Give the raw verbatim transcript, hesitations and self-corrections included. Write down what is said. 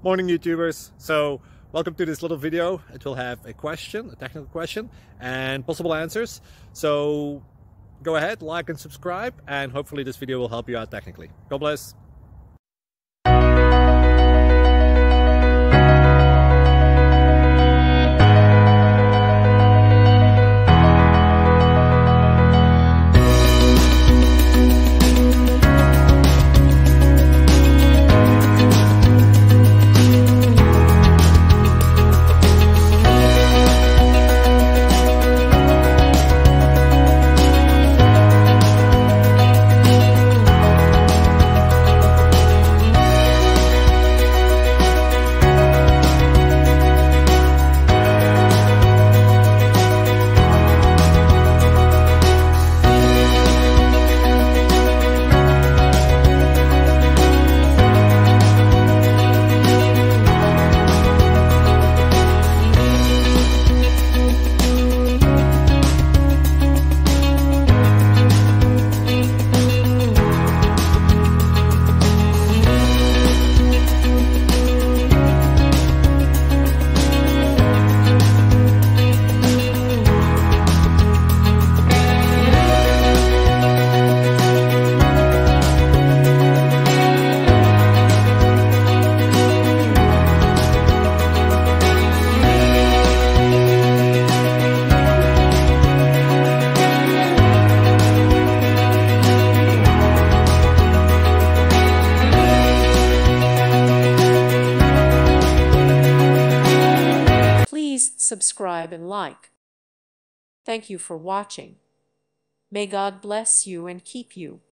Morning YouTubers. So welcome to this little video. It will have a question, a technical question, and possible answers. So go ahead, like and subscribe, and hopefully this video will help you out technically. God bless. Please subscribe and like. Thank you for watching. May God bless you and keep you.